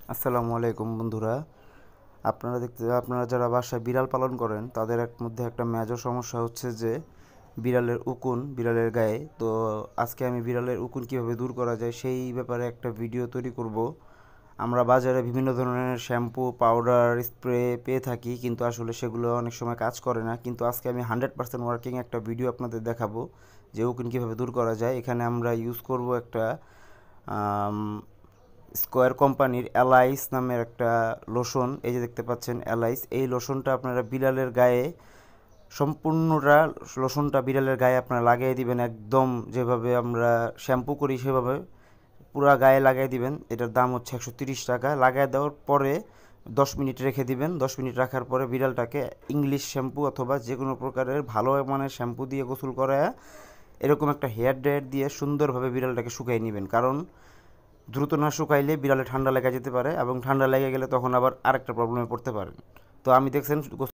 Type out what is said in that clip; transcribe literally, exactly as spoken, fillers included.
আসসালামু আলাইকুম বন্ধুরা। আপনারা দেখতে আপনারা যারা বাসায় বিড়াল পালন করেন তাদের এক মধ্যে একটা মেজর সমস্যা হচ্ছে যে বিড়ালের উকুন বিড়ালের গায়ে। তো আজকে আমি বিড়ালের উকুন কীভাবে দূর করা যায় সেই ব্যাপারে একটা ভিডিও তৈরি করব। আমরা বাজারে বিভিন্ন ধরনের শ্যাম্পু পাউডার স্প্রে পেয়ে থাকি, কিন্তু আসলে সেগুলো অনেক সময় কাজ করে না। কিন্তু আজকে আমি হান্ড্রেড পার্সেন্ট ওয়ার্কিং একটা ভিডিও আপনাদের দেখাবো যে উকুন কীভাবে দূর করা যায়। এখানে আমরা ইউজ করব একটা স্কোয়ার কোম্পানির অ্যালাইস নামের একটা লোশন। এই যে দেখতে পাচ্ছেন অ্যালাইস, এই লোশনটা আপনারা বিড়ালের গায়ে সম্পূর্ণটা লোশনটা বিড়ালের গায়ে আপনারা লাগিয়ে দিবেন, একদম যেভাবে আমরা শ্যাম্পু করি সেভাবে পুরা গায়ে লাগিয়ে দিবেন। এটার দাম হচ্ছে একশো তিরিশ টাকা। লাগিয়ে দেওয়ার পরে দশ মিনিট রেখে দিবেন। দশ মিনিট রাখার পরে বিড়ালটাকে ইংলিশ শ্যাম্পু অথবা যে কোনো প্রকারের ভালো মানের শ্যাম্পু দিয়ে গোসল করায় এরকম একটা হেয়ার ড্রায়ার দিয়ে সুন্দরভাবে বিড়ালটাকে শুকাই নেবেন। কারণ দ্রুত না শুকাইলে বিড়ালে ঠান্ডা লেগে যেতে পারে এবং ঠান্ডা লেগে গেলে তখন আবার আরেকটা প্রবলেমে পড়তে পারেন। তো আমি দেখছেন